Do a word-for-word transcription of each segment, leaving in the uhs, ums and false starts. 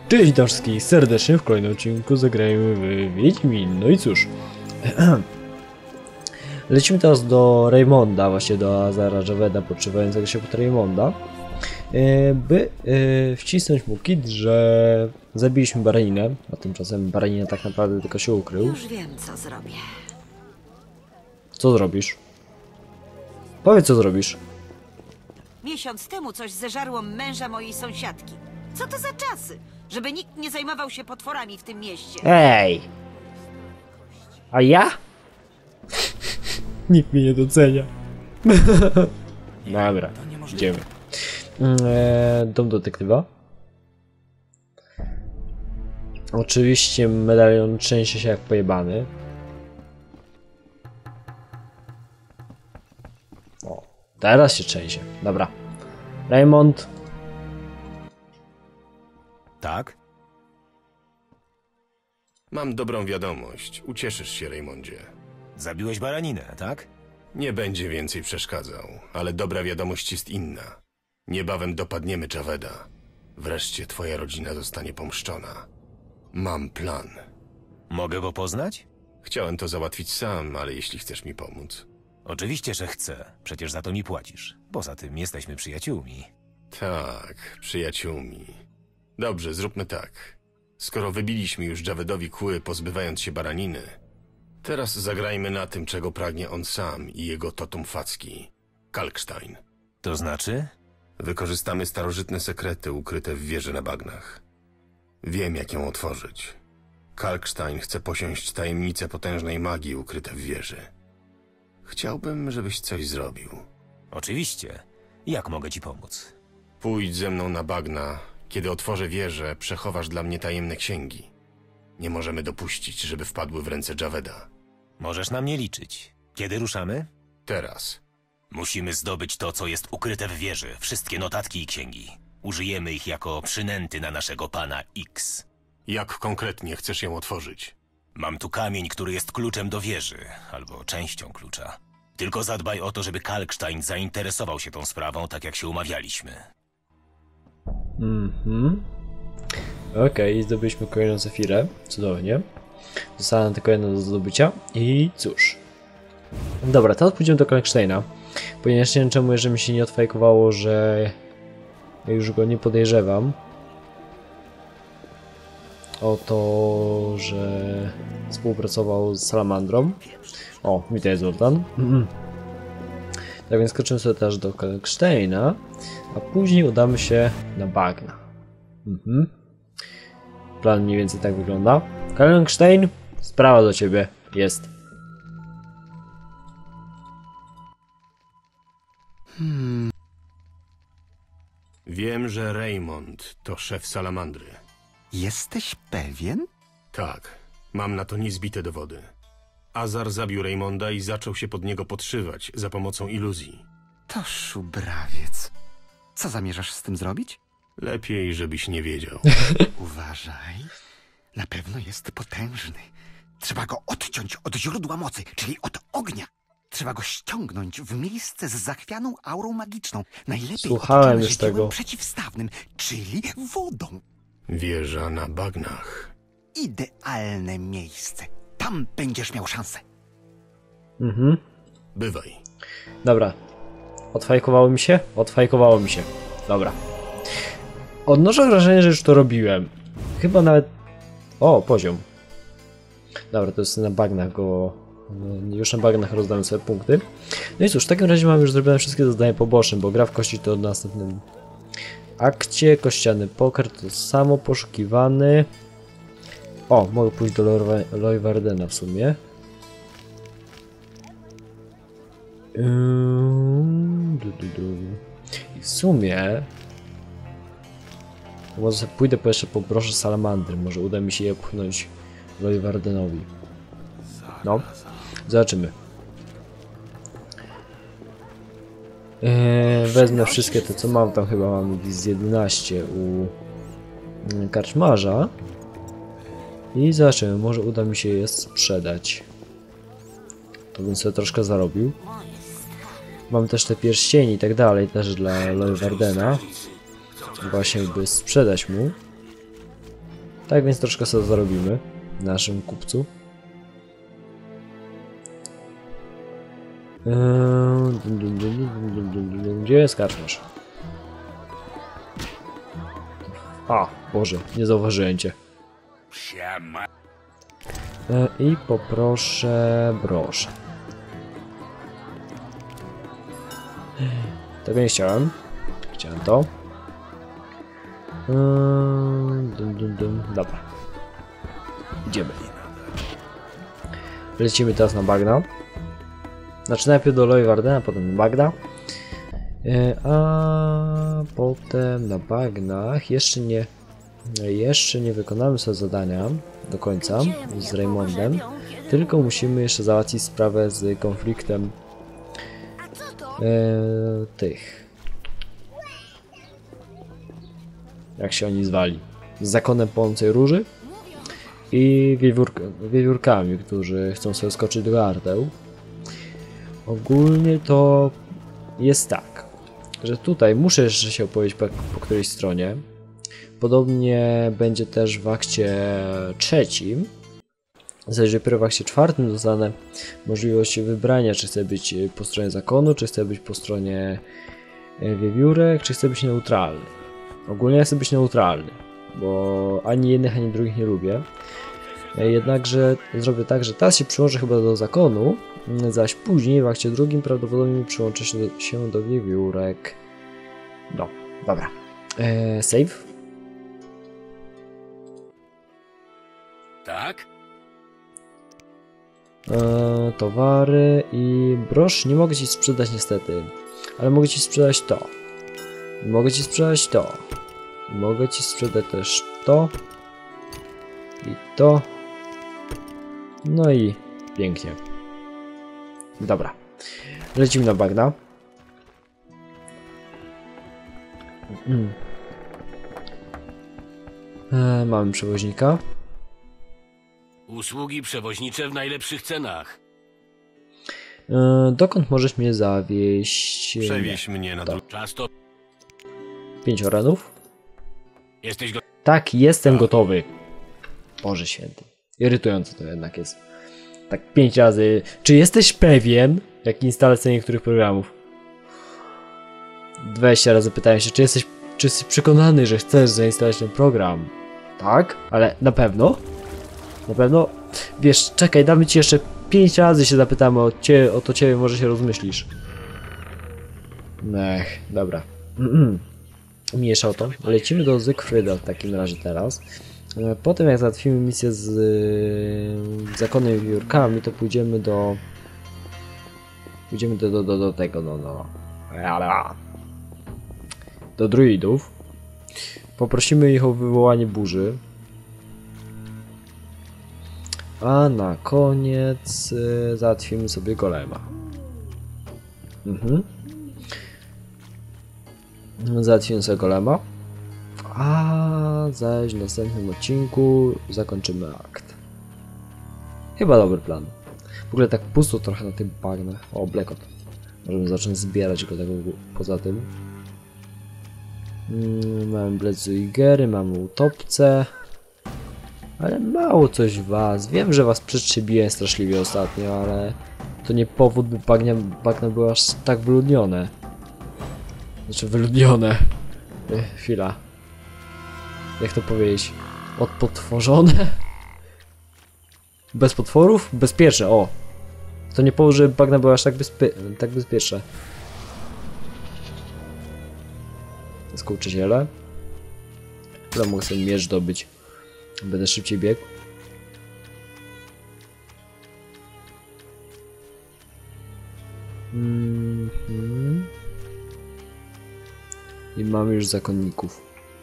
Cześć, witam wszystkich serdecznie w kolejnym odcinku zagrajmy w Wiedźmin. No i cóż, lecimy teraz do Raymonda, właśnie do Azara Javeda podszywającego się pod Raymonda, by wcisnąć mu kit, że zabiliśmy Baraninę, a tymczasem Baranina tak naprawdę tylko się ukrył. Już wiem, co zrobię. Co zrobisz? Powiedz, co zrobisz. Miesiąc temu coś zeżarło męża mojej sąsiadki. Co to za czasy? Żeby nikt nie zajmował się potworami w tym mieście. Ej! A ja? Nikt mnie nie docenia. Dobra, idziemy. Eee, dom detektywa. Oczywiście medalion trzęsie się jak pojebany. O, teraz się trzęsie. Dobra. Raymond. Tak? Mam dobrą wiadomość. Ucieszysz się, Raymondzie. Zabiłeś baraninę, tak? Nie będzie więcej przeszkadzał, ale dobra wiadomość jest inna. Niebawem dopadniemy Javeda. Wreszcie twoja rodzina zostanie pomszczona. Mam plan. Mogę go poznać? Chciałem to załatwić sam, ale jeśli chcesz mi pomóc... Oczywiście, że chcę. Przecież za to mi płacisz. Poza tym jesteśmy przyjaciółmi. Tak, przyjaciółmi. Dobrze, zróbmy tak. Skoro wybiliśmy już Javedowi kły, pozbywając się baraniny, teraz zagrajmy na tym, czego pragnie on sam i jego totum facki. Kalkstein. To znaczy? Wykorzystamy starożytne sekrety ukryte w wieży na bagnach. Wiem, jak ją otworzyć. Kalkstein chce posiąść tajemnice potężnej magii ukryte w wieży. Chciałbym, żebyś coś zrobił. Oczywiście. Jak mogę ci pomóc? Pójdź ze mną na bagna. Kiedy otworzę wieżę, przechowasz dla mnie tajemne księgi. Nie możemy dopuścić, żeby wpadły w ręce Javeda. Możesz na mnie liczyć. Kiedy ruszamy? Teraz. Musimy zdobyć to, co jest ukryte w wieży. Wszystkie notatki i księgi. Użyjemy ich jako przynęty na naszego pana X. Jak konkretnie chcesz ją otworzyć? Mam tu kamień, który jest kluczem do wieży, albo częścią klucza. Tylko zadbaj o to, żeby Kalkstein zainteresował się tą sprawą, tak jak się umawialiśmy. Mhm. Okej, okay, zdobyliśmy kolejną Zefirę. Cudownie. Została nam tylko jedna do zdobycia. I cóż. Dobra, teraz pójdziemy do Kalksteina. Ponieważ nie wiem czemu, jeżeli mi się nie odfajkowało, że już go nie podejrzewam o to, że współpracował z Salamandrą. O, witaj Zoltan. Mhm. Tak więc skoczymy sobie też do Kalksteina, a później udamy się na bagna. Mhm. Plan mniej więcej tak wygląda. Kalkstein, sprawa do ciebie jest. Hmm. Wiem, że Raymond to szef Salamandry. Jesteś pewien? Tak, mam na to niezbite dowody. Azar zabił Raymonda i zaczął się pod niego podszywać za pomocą iluzji. To szubrawiec. Co zamierzasz z tym zrobić? Lepiej, żebyś nie wiedział. Uważaj. Na pewno jest potężny. Trzeba go odciąć od źródła mocy, czyli od ognia. Trzeba go ściągnąć w miejsce z zachwianą aurą magiczną. Najlepiej Słuchałem już tego. Przeciwstawnym, czyli wodą. Wieża na bagnach. Idealne miejsce. Tam będziesz miał szansę. Mhm. Bywaj. Dobra. Odfajkowało mi się? Odfajkowało mi się. Dobra. Odnoszę wrażenie, że już to robiłem. Chyba nawet... O, poziom. Dobra, to jest na bagnach go... Już na bagnach rozdałem sobie punkty. No i cóż, w takim razie mam już zrobione wszystkie zadania poboczne, bo gra w kości to w następnym akcie. Kościany poker to samo, poszukiwany. O, mogę pójść do Leuwardena w sumie. I w sumie... Może sobie pójdę po jeszcze po brosze Salamandry. Może uda mi się je pchnąć Leuwardenowi. No, zobaczymy. Eee, wezmę wszystkie te, co mam. Tam chyba mam z jedenaście u karczmarza. I zobaczymy, może uda mi się je sprzedać. To bym sobie troszkę zarobił. Mam też te pierścienie i tak dalej, też dla Leuwardena. Właśnie by sprzedać mu. Tak więc troszkę sobie zarobimy w naszym kupcu. Gdzie jest karczmarz? A, Boże, nie zauważyłem cię. I poproszę brosz. Tego nie chciałem. Chciałem to. Dum, dum, dum. Dobra. Idziemy. Lecimy teraz na bagna. Znaczy najpierw do Leuwardena, potem na bagna. A potem na bagnach jeszcze nie jeszcze nie wykonamy sobie zadania do końca z Raymondem, tylko musimy jeszcze załatwić sprawę z konfliktem e, tych, jak się oni zwali, z zakonem płonącej róży i wiewiórk wiewiórkami, którzy chcą sobie skoczyć do gardeł. Ogólnie to jest tak, że tutaj muszę jeszcze się opowiedzieć po, po którejś stronie. Podobnie będzie też w akcie trzecim. Zaś dopiero w akcie czwartym dostanę możliwość wybrania, czy chcę być po stronie zakonu, czy chcę być po stronie wiewiórek, czy chcę być neutralny. Ogólnie ja chcę być neutralny, bo ani jednych, ani drugich nie lubię. Jednakże zrobię tak, że teraz się przyłączę chyba do zakonu, zaś później w akcie drugim prawdopodobnie przyłączę się do, się do wiewiórek. No, dobra. Eee, save. Tak? Eee, towary i brosz nie mogę ci sprzedać niestety, ale mogę ci sprzedać to. Mogę ci sprzedać to. Mogę ci sprzedać też to. I to. No i pięknie. Dobra. Lecimy na bagna. Mm. Eee, mamy przewoźnika. Usługi przewoźnicze w najlepszych cenach. Eee, dokąd możesz mnie zawieźć? Przewieź mnie na To. dół. Czas to... Pięć orenów? Jesteś go... Tak, jestem gotowy. Boże święty. Irytujące to jednak jest. Tak pięć razy. Czy jesteś pewien, jak instalacja niektórych programów? dwadzieścia razy pytałem się, czy jesteś, czy jesteś przekonany, że chcesz zainstalować ten program? Tak, ale na pewno? Na pewno? Wiesz, czekaj, damy ci jeszcze pięć razy się zapytamy o, cie, o to ciebie, może się rozmyślisz. Ech, dobra. Mniejsza o to. Lecimy do Zygfryda w takim razie teraz. Potem jak załatwimy misję z yy, zakonem i wiewiórkami, to pójdziemy do... Pójdziemy do, do, do, do tego, no, no. Do druidów. Poprosimy ich o wywołanie burzy. A na koniec yy, załatwimy sobie golema. Mhm. Załatwimy sobie golema. A zaś w następnym odcinku zakończymy akt. Chyba dobry plan. W ogóle tak pusto trochę na tych bagnach. O, Blackot. Możemy zacząć zbierać go tego poza tym. Mm, mamy Bledzuigery, mamy utopce. Ale mało coś w was. Wiem, że was przetrzebiłem straszliwie ostatnio, ale to nie powód, by bagnia, bagna były aż tak wyludnione. Znaczy wyludnione. Ech, chwila. Jak to powiedzieć? Odpotworzone? Bez potworów? Bezpieczne, o! To nie powód, że bagna była aż tak, bezpie tak bezpieczne. Skołczyciele. Chyba mogę sobie miecz dobyć. Będę szybciej biegł. Mm -hmm. I mamy już zakonników.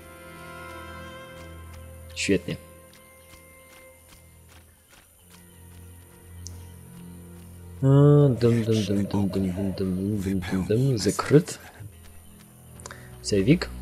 Świetnie. Dum dum dum dum dum dum dum dum dum dum. Zakryt. Sejwik.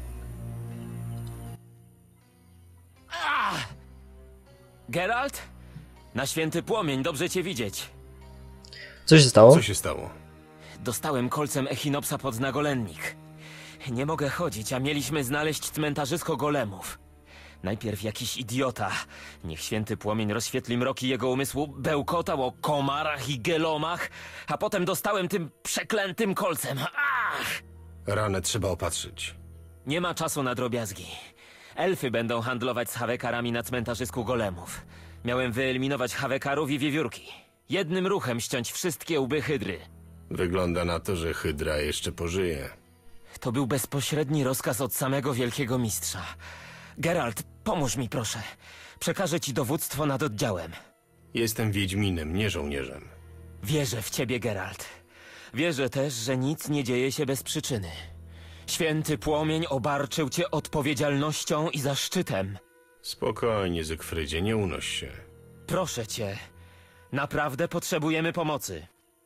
Geralt? Na święty płomień, dobrze cię widzieć. Co się stało? Co się stało? Dostałem kolcem Echinopsa pod nagolennik. Nie mogę chodzić, a mieliśmy znaleźć cmentarzysko golemów. Najpierw jakiś idiota. Niech święty płomień rozświetli mroki jego umysłu, bełkotał o komarach i gelomach, a potem dostałem tym przeklętym kolcem. Ach! Ranę trzeba opatrzyć. Nie ma czasu na drobiazgi. Elfy będą handlować z hawekarami na cmentarzysku golemów. Miałem wyeliminować hawekarów i wiewiórki. Jednym ruchem ściąć wszystkie łby hydry. Wygląda na to, że Hydra jeszcze pożyje. To był bezpośredni rozkaz od samego wielkiego mistrza. Geralt, pomóż mi proszę. Przekażę ci dowództwo nad oddziałem. Jestem wiedźminem, nie żołnierzem. Wierzę w ciebie, Geralt. Wierzę też, że nic nie dzieje się bez przyczyny. Święty płomień obarczył cię odpowiedzialnością i zaszczytem. Spokojnie, Zygfrydzie, nie unoś się. Proszę cię, naprawdę potrzebujemy pomocy.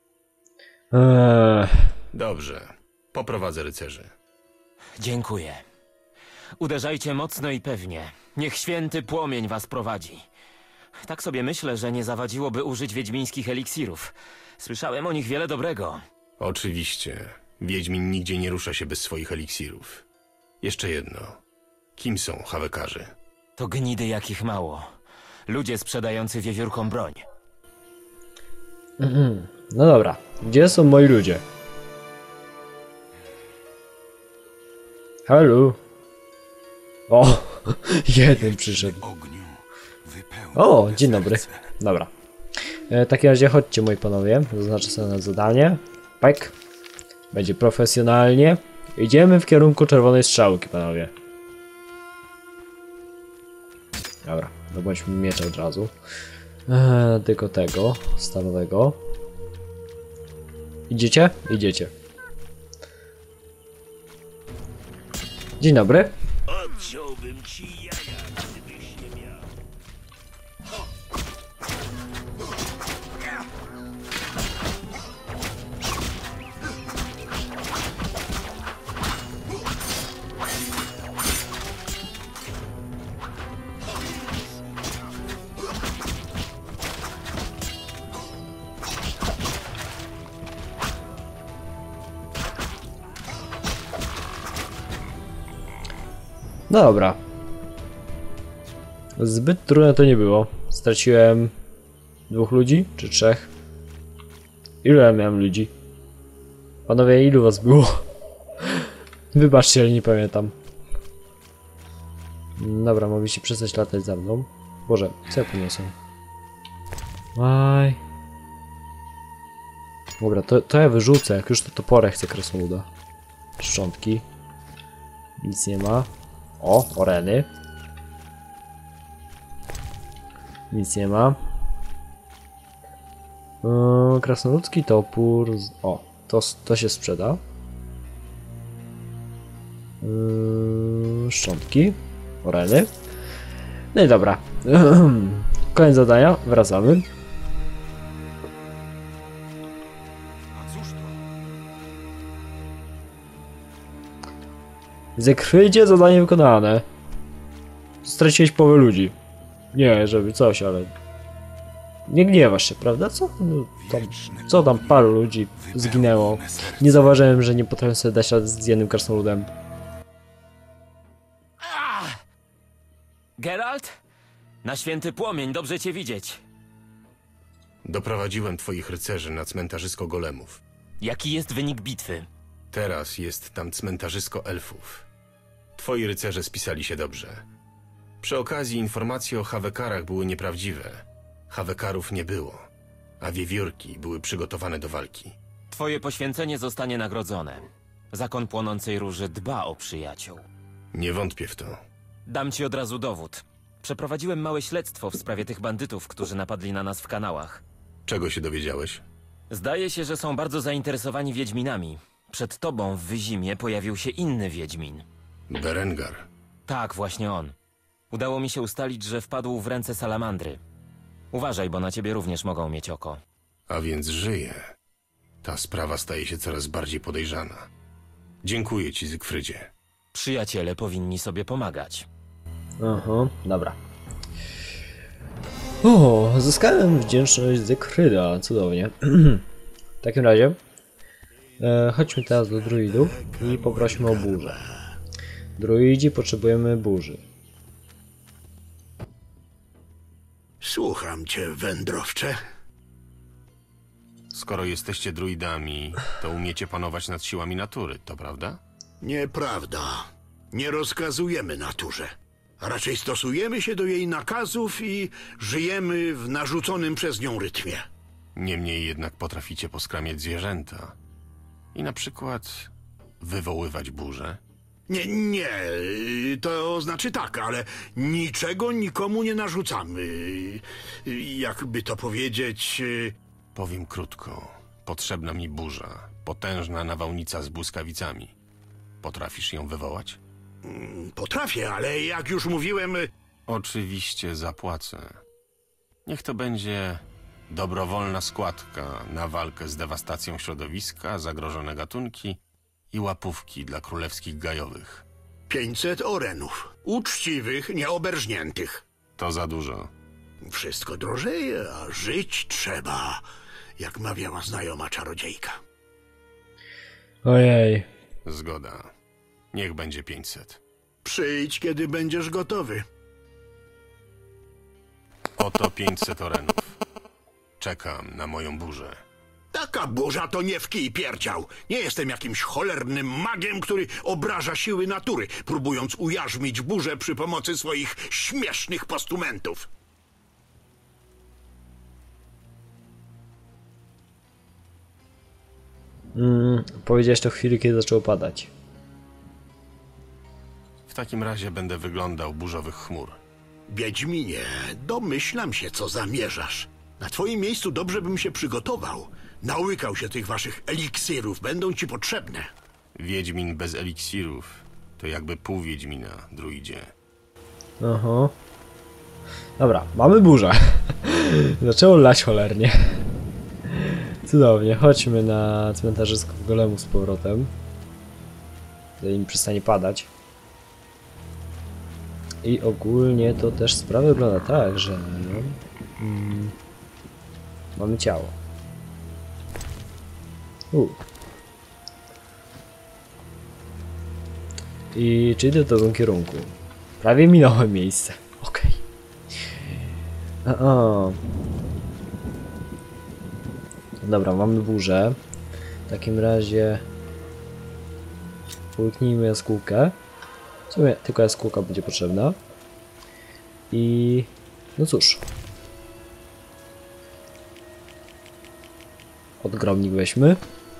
Eee, Dobrze, poprowadzę rycerzy. Dziękuję. Uderzajcie mocno i pewnie. Niech święty płomień was prowadzi. Tak sobie myślę, że nie zawadziłoby użyć wiedźmińskich eliksirów. Słyszałem o nich wiele dobrego. Oczywiście. Wiedźmin nigdzie nie rusza się bez swoich eliksirów. Jeszcze jedno. Kim są hawekarze? To gnidy jakich mało. Ludzie sprzedający wiewiórkom broń. no dobra, gdzie są moi ludzie? Halo? O, jeden przyszedł. O, dzień dobry. Dobra. E, w takim razie chodźcie, moi panowie. Zaznaczę sobie na zadanie. Pajk. Będzie profesjonalnie. Idziemy w kierunku czerwonej strzałki, panowie. Dobra, zdobądźmy miecz od razu. Eee, tylko tego, stalowego. Idziecie? Idziecie. Dzień dobry. Odciąłbym ci jaja, gdybyś nie miał. No dobra. Zbyt trudne to nie było. Straciłem dwóch ludzi, czy trzech? Ilu ja miałem ludzi? Panowie, ilu was było? Wybaczcie, ale nie pamiętam. Dobra, mogliście przestać latać za mną. Boże, co ja poniosłem? Aj. Dobra, to, to ja wyrzucę, jak już to toporę chcę krasnoluda. Szczątki. Nic nie ma. O, oreny. Nic nie ma. Yy, krasnoludzki topór. O, to, to się sprzeda. Yy, szczątki. Oreny. No i dobra. Koniec zadania. Wracamy. Zygfrydzie, zadanie wykonane. Straciłeś połowę ludzi. Nie, żeby coś, ale... Nie gniewasz się, prawda? Co? No, tam, co tam paru ludzi zginęło. Nie zauważyłem, że nie potrafię sobie dać rady z jednym krasnoludem. Geralt? Na święty płomień, dobrze cię widzieć. Doprowadziłem twoich rycerzy na cmentarzysko golemów. Jaki jest wynik bitwy? Teraz jest tam cmentarzysko elfów. Twoi rycerze spisali się dobrze. Przy okazji informacje o hawekarach były nieprawdziwe. Hawekarów nie było, a wiewiórki były przygotowane do walki. Twoje poświęcenie zostanie nagrodzone. Zakon Płonącej Róży dba o przyjaciół. Nie wątpię w to. Dam ci od razu dowód. Przeprowadziłem małe śledztwo w sprawie tych bandytów, którzy napadli na nas w kanałach. Czego się dowiedziałeś? Zdaje się, że są bardzo zainteresowani wiedźminami. Przed tobą w Wyzimie pojawił się inny wiedźmin. Berengar. Tak, właśnie on. Udało mi się ustalić, że wpadł w ręce salamandry. Uważaj, bo na ciebie również mogą mieć oko. A więc żyje. Ta sprawa staje się coraz bardziej podejrzana. Dziękuję ci, Zygfrydzie. Przyjaciele powinni sobie pomagać. Aha, dobra. O, zyskałem wdzięczność Zygfryda, cudownie. W takim razie e, chodźmy teraz do druidów i poprośmy o burzę. Druidzi, potrzebujemy burzy. Słucham cię, wędrowcze. Skoro jesteście druidami, to umiecie panować nad siłami natury, to prawda? Nieprawda. Nie rozkazujemy naturze. A raczej stosujemy się do jej nakazów i żyjemy w narzuconym przez nią rytmie. Niemniej jednak potraficie poskramiać zwierzęta. I na przykład wywoływać burze. Nie, nie, to znaczy tak, ale niczego nikomu nie narzucamy. Jakby to powiedzieć... Powiem krótko. Potrzebna mi burza. Potężna nawałnica z błyskawicami. Potrafisz ją wywołać? Potrafię, ale jak już mówiłem... Oczywiście zapłacę. Niech to będzie dobrowolna składka na walkę z dewastacją środowiska, zagrożone gatunki i łapówki dla królewskich gajowych. pięćset orenów. Uczciwych, nieoberżniętych. To za dużo. Wszystko drożeje, a żyć trzeba, jak mawiała znajoma czarodziejka. Ojej. Zgoda. Niech będzie pięćset. Przyjdź, kiedy będziesz gotowy. Oto pięćset orenów. Czekam na moją burzę. Taka burza to nie w kij pierdział. Nie jestem jakimś cholernym magiem, który obraża siły natury, próbując ujarzmić burzę przy pomocy swoich śmiesznych postumentów. Mm, powiedziałeś to w chwili, kiedy zaczęło padać. W takim razie będę wyglądał burzowych chmur. Wiedźminie, domyślam się, co zamierzasz. Na twoim miejscu dobrze bym się przygotował. Nałykał się tych waszych eliksirów, będą ci potrzebne. Wiedźmin bez eliksirów to jakby pół wiedźmina, druidzie. Aha. Dobra, mamy burzę. Zaczęło lać cholernie. Cudownie, chodźmy na cmentarzysko golemów z powrotem. Zanim przestanie padać. I ogólnie to też sprawa wygląda tak, że mm, mamy ciało. U. I czy idę w dobrym kierunku? Prawie minąłem miejsce. Okej. Okay. A, a. Dobra, mamy burzę. W takim razie połyknijmy jaskółkę. W sumie tylko jaskółka będzie potrzebna. I no cóż. Odgromnik weźmy.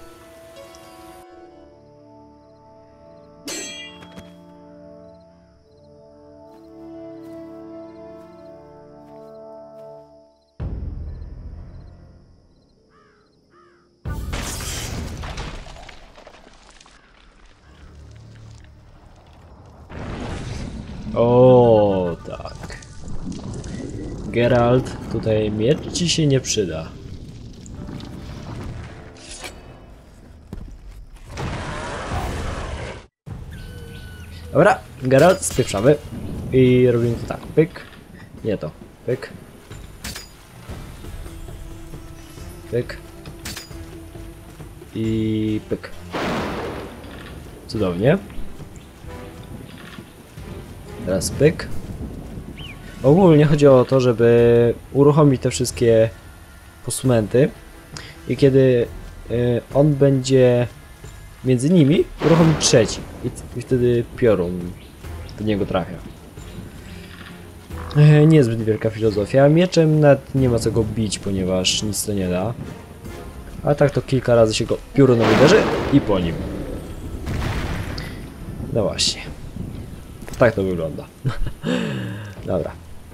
O, tak. Geralt, tutaj miecz ci się nie przyda. Dobra, Geralt, spieprzamy. I robimy to tak, pyk. Nie to, pyk. Pyk. I pyk. Cudownie. Teraz pyk. Ogólnie chodzi o to, żeby uruchomić te wszystkie postumenty i kiedy y, on będzie między nimi, uruchomić trzeci i, i wtedy piorun do niego trafia. Y, niezbyt wielka filozofia. Mieczem nawet nie ma co go bić, ponieważ nic to nie da. A tak to kilka razy się go piorunem uderzy i po nim. No właśnie. Tak to wygląda. Dobra.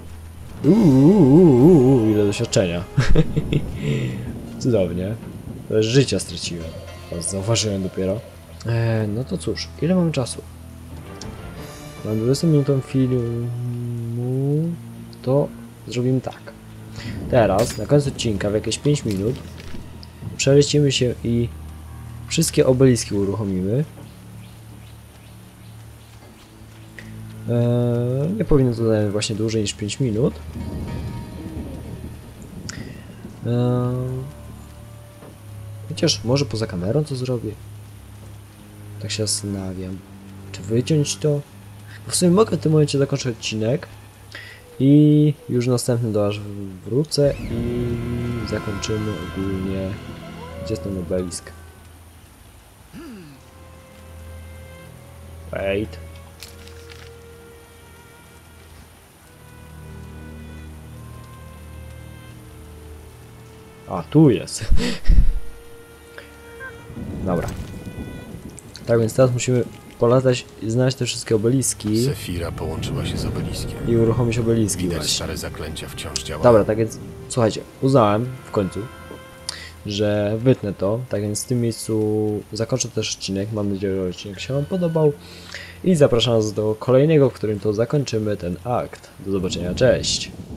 Uuu, ile doświadczenia. Cudownie. Życia straciłem. To zauważyłem dopiero. E, no to cóż, ile mamy czasu? Mam dwudziestominutową filmu. To zrobimy tak. Teraz, na końcu odcinka, w jakieś pięć minut, przelecimy się i wszystkie obeliski uruchomimy. Eee, nie powinno to zająć właśnie dłużej niż pięć minut. Eee, chociaż może poza kamerą to zrobię. Tak się zastanawiam. Czy wyciąć to? Bo w sumie mogę w tym momencie zakończyć odcinek I już następny do aż wrócę i zakończymy ogólnie. Gdzie jest ten obelisk? Wait. A, tu jest. Dobra. Tak więc teraz musimy polatać i znaleźć te wszystkie obeliski Sefira połączyła się z obeliskiem. i uruchomić obeliski Widać, właśnie. stare zaklęcia wciąż działają. Dobra, tak więc słuchajcie, uznałem w końcu, że wytnę to, tak więc w tym miejscu zakończę też odcinek. Mam nadzieję, że odcinek się wam podobał i zapraszam was do kolejnego, w którym to zakończymy ten akt. Do zobaczenia, cześć!